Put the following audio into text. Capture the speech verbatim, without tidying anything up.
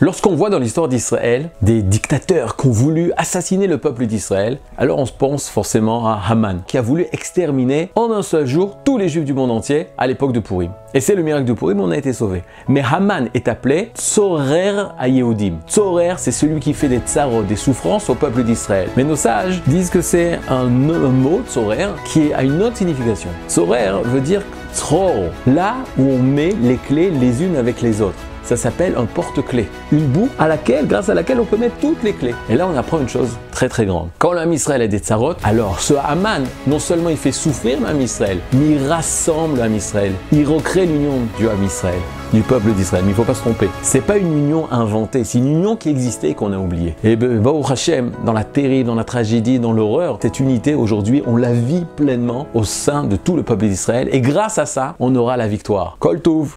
Lorsqu'on voit dans l'histoire d'Israël des dictateurs qui ont voulu assassiner le peuple d'Israël, alors on se pense forcément à Haman, qui a voulu exterminer en un seul jour tous les juifs du monde entier à l'époque de Purim. Et c'est le miracle de Purim, on a été sauvés. Mais Haman est appelé Tzorer HaYehudim. Tzorer, c'est celui qui fait des tsarot, des souffrances au peuple d'Israël. Mais nos sages disent que c'est un, un mot, Tzorer, qui a une autre signification. Tzorer veut dire Tzror, là où on met les clés les unes avec les autres. Ça s'appelle un porte-clés, une boue à laquelle, grâce à laquelle on peut mettre toutes les clés. Et là, on apprend une chose très très grande. Quand l'âme Israël a des tsarot, alors ce Haman, non seulement il fait souffrir l'âme Israël, mais il rassemble l'âme Israël. Il recrée l'union du âme Israël, du peuple d'Israël. Mais il ne faut pas se tromper. C'est pas une union inventée, c'est une union qui existait et qu'on a oubliée. Et Baruch Hashem, dans la terrible, dans la tragédie, dans l'horreur, cette unité aujourd'hui, on la vit pleinement au sein de tout le peuple d'Israël. Et grâce à ça, on aura la victoire. Kol Tov.